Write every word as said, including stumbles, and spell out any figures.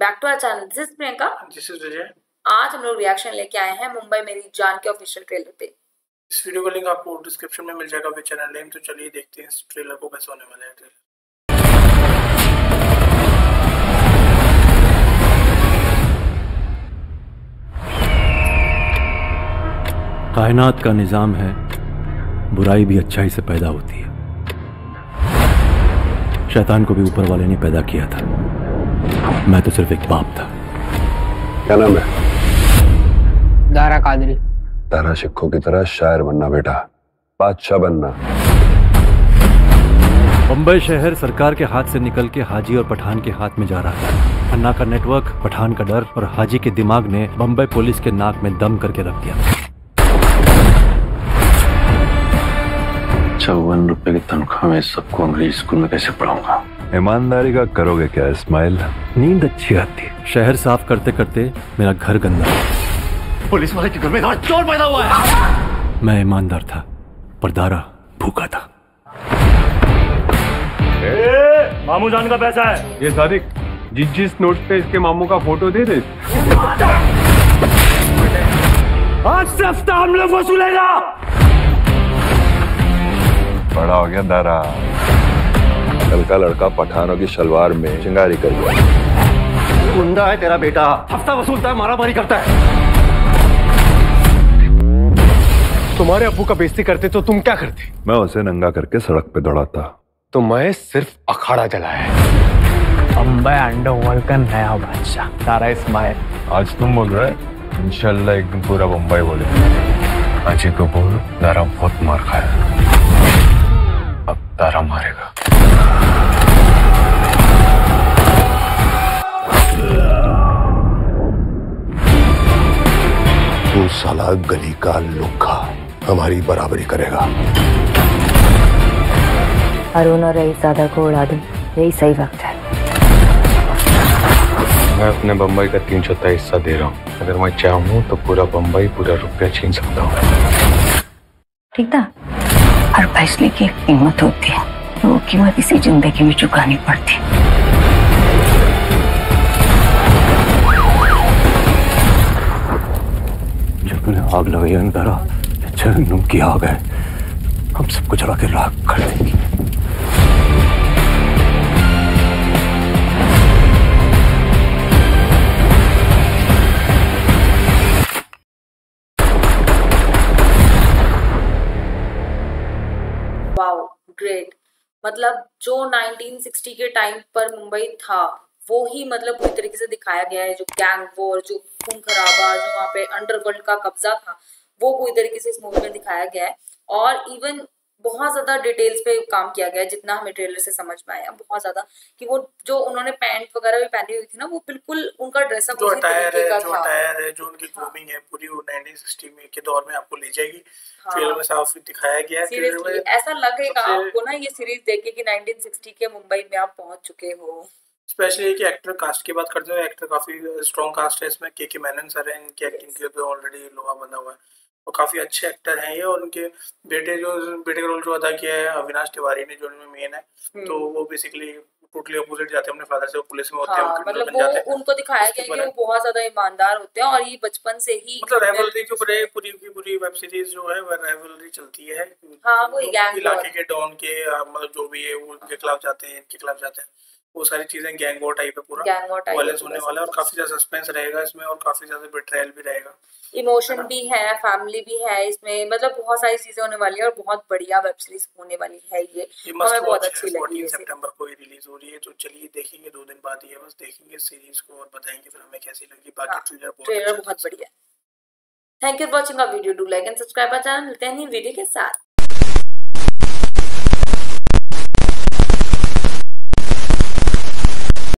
Back to our channel. This is Priyanka, this is Vijay. आज हम लोग रिएक्शन लेके आए हैं मुंबई मेरी जान के ऑफिशियल ट्रेलर पे। इस वीडियो का लिंक आपको डिस्क्रिप्शन में मिल जाएगा विद चैनल नेम। तो चलिए देखते हैं इस ट्रेलर को कैसे होने वाला है ट्रेलर। कायनात का निजाम है, बुराई भी अच्छाई से पैदा होती है। शैतान को भी ऊपर वाले ने पैदा किया था, मैं तो सिर्फ एक बाप था। क्या नाम है? दारा कादरी। दारा शिक्को की तरह शायर बनना बेटा, बादशाह बनना। मुंबई शहर सरकार के हाथ से निकल के हाजी और पठान के हाथ में जा रहा था। अन्ना का नेटवर्क, पठान का डर और हाजी के दिमाग ने बम्बई पुलिस के नाक में दम करके रख दिया। चौवन रुपए की तनख्वाह में सबको अंग्रेजी स्कूल में कैसे पढ़ाऊंगा? ईमानदारी का करोगे क्या इस्माइल? नींद अच्छी आती है। शहर साफ करते करते मेरा घर गंदा है। पुलिस वाले के घर में चोर पैदा हुआ है। मैं ईमानदार था पर दारा भूखा था। ए, मामू जान का पैसा है। ये सादिक, जिस जिस नोट पे इसके मामू का फोटो दे दे। आज से हफ्ता हम लोग वसूलेगा। बड़ा हो गया दारा, कल का लड़का पठानों की शलवार में चिंगारी कर गया। गुंडा है तेरा बेटा, हफ्ता वसूलता है, मारामारी करता है। तुम्हारे अब्बू का बेइज्जती करते तो तुम क्या करते? मैं उसे नंगा करके सड़क पे दौड़ाता। तो मैं सिर्फ अखाड़ा जलाया। मुंबई अंडरवर्ल्ड का नया बादशाह दारा इस्माइल। आज तुम बोल रहे, इंशाल्लाह एक दिन पूरा मुंबई बोले। अजय को बोल, दारा बहुत मार खाया, अब दारा मारेगा। तू साला गली का लुक्खा हमारी बराबरी करेगा। अरुण और रईसज़ादा को उड़ा दूं, यही सही वक्त है। मैं अपने बम्बई का तीन चौथाई हिस्सा दे रहा हूँ। अगर मैं चाहूँ तो पूरा बम्बई पूरा रुपया छीन सकता हूँ। ठीक था? हर फैसले की एक कीमत होती है, वो कीमत इसी जिंदगी में चुकानी पड़ती है। जब मैंने आग लगाई अंदर, जहन्नुम की आग है, हम सबको जला के राख कर देंगे। Wow, great. मतलब जो नाइनटीन सिक्सटी के टाइम पर मुंबई था वो ही मतलब पूरी तरीके से दिखाया गया है। जो गैंग वॉर, जो खून खराबा, जो वहाँ पे अंडरवर्ल्ड का कब्जा था, वो पूरी तरीके से इस मूवी में दिखाया गया है। और इवन बहुत ज्यादा डिटेल्स पे काम किया गया है, जितना हमें ट्रेलर से समझ में आया बहुत ज्यादा, कि वो जो उन्होंने पैंट वगैरह भी पहनी हुई थी ना, वो बिल्कुल उनका ड्रेसअप जो उसी तरीके का जो था। अटायर है, जो उनकी ग्रूमिंग है पूरी, वो नाइनटीन सिक्सटी में के दौर में आपको ले जाएगी। ट्रेलर में साफ दिखाया गया है। सीरियसली ऐसा लगेगा आपको ना ये सीरीज देख के कि नाइनटीन सिक्सटी के मुंबई में आप पहुंच चुके हो। स्पेशली कि एक्टर कास्ट की बात करते हैं, एक्टर काफी स्ट्रॉन्ग कास्ट है इसमें। के के मेनन सर हैं, इनकी एक्टिंग के लिए ऑलरेडी लोहा बंधा हुआ है और काफी अच्छे एक्टर हैं ये। और उनके बेटे जो बेटे का रोल जो अदा किया है अविनाश तिवारी ने, जो उनमें मेन है, तो वो बेसिकली टोटली अपोजिट जाते हैं अपने फादर से। वो पुलिस में होते हैं, हाँ, मतलब वो उनको दिखाया गया कि वो बहुत ज्यादा ईमानदार होते हैं और ये बचपन से ही मतलब राइवलरी के ऊपर पूरी की पूरी वेब सीरीज जो है वो राइवलरी चलती है। हाँ, वो इलाके के डॉन के मतलब जो भी है वो उनके खिलाफ जाते हैं, इनके खिलाफ जाते हैं, वो सारी चीजें गैंग वॉर टाइप है, पूरा वायलेंस होने वाला है और काफी ज्यादा सस्पेंस रहेगा इसमें और काफी ज्यादा बेट्रेयल भी रहेगा। इमोशन भी है, फैमिली भी है इसमें, मतलब बहुत सारी चीजें होने वाली है और बहुत बढ़िया वेब सीरीज होने वाली है ये। हमें बहुत अच्छी लगी है। सितंबर को ही रिलीज हो रही है, तो चलिए देखेंगे, दो दिन बाद ही है बस, देखेंगे सीरीज को और बताएंगे फिर हमें कैसी लगी। बाकी ट्रेलर ट्रेलर बहुत बढ़िया। Thank you for watching our video. Do like and subscribe our channel. मिलते हैं नई वीडियो के साथ।